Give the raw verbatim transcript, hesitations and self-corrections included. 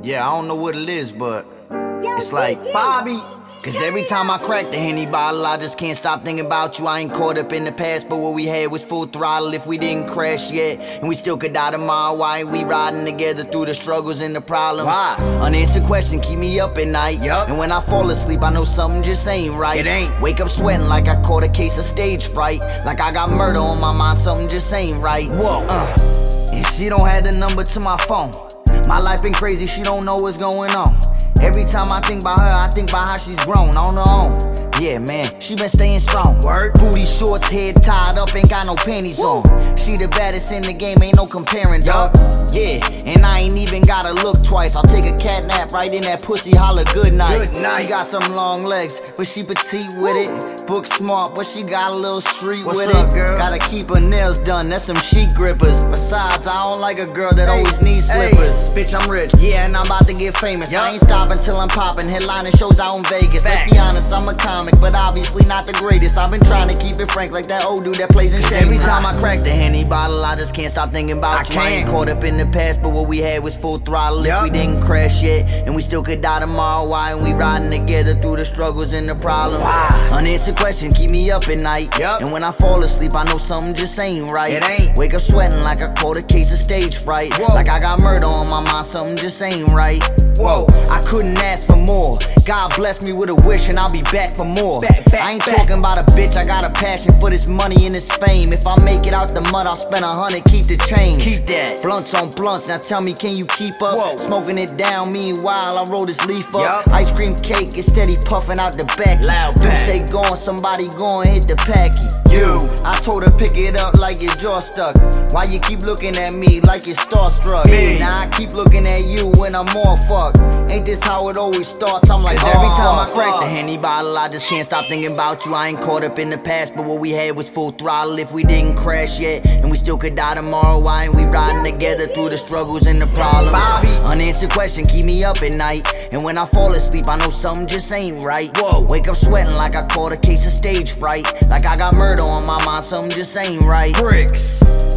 Yeah, I don't know what it is, but it's like Bobby. Cause every time I crack the Henny bottle, I just can't stop thinking about you. I ain't caught up in the past, but what we had was full throttle. If we didn't crash yet, and we still could die tomorrow, why ain't we riding together through the struggles and the problems? Why? Unanswered question keep me up at night. Yep. And when I fall asleep, I know something just ain't right. It ain't. Wake up sweating like I caught a case of stage fright. Like I got murder on my mind, something just ain't right. Whoa. Uh. And she don't have the number to my phone. My life been crazy, she don't know what's going on. Every time I think about her, I think about how she's grown on her own. Yeah, man, she been staying strong. Word. Booty shorts, head tied up, ain't got no panties Woo. on. She the baddest in the game, ain't no comparing, dog. Yeah, and I ain't even gotta look twice. I'll take a cat nap right in that pussy, holla good night. Good night. She got some long legs, but she petite with it. Book smart, but she got a little street What's with up, it. Girl? Gotta keep her nails done, that's some chic grippers. Besides, I don't like a girl that hey, always needs slippers. Hey. Bitch, I'm rich, yeah, and I'm about to get famous. Yep. I ain't stopping till I'm popping, headlining shows out in Vegas. Facts. Let's be honest, I'm a comic, but obviously not the greatest. I've been trying to keep it frank like that old dude that plays in Shane. Every time I crack the Henny bottle, I just can't stop thinking about I you. Can't. I ain't caught up in the past, but what we had was full throttle. Yep. If we didn't crash yet, and we still could die tomorrow, why ain't we riding together through the struggles and the problems? Wow. Unanswered question keep me up at night. Yep. And when I fall asleep, I know something just ain't right. It ain't. Wake up sweating like I caught a case of stage fright. Whoa. Like I got murder on my mind, something just ain't right. Whoa, I couldn't ask for more. God bless me with a wish and I'll be back for more. Back, back, I ain't back. talking about a bitch, I got a passion for this money and this fame. If I make it out the mud, I'll spend a hundred, keep the change. Keep that. Blunts on blunts, now tell me, can you keep up? Whoa. Smoking it down, meanwhile I roll this leaf up. Yep. Ice cream cake is steady puffing out the back. Loud pack. You say gone, somebody gone, hit the packy. You, I told her pick it up like your jaw stuck. Why you keep looking at me like you're starstruck? Me. Now I keep looking at you when I'm all fucked. Ain't this how it always starts? I'm like, every time I crack the Henny bottle, I just can't stop thinking about you. I ain't caught up in the past, but what we had was full throttle. If we didn't crash yet, and we still could die tomorrow, why ain't we riding together through the struggles and the problems? Bobby. Unanswered question keep me up at night, and when I fall asleep, I know something just ain't right. Whoa. Wake up sweating like I caught a case of stage fright. Like I got murder on my mind, something just ain't right. Bricks.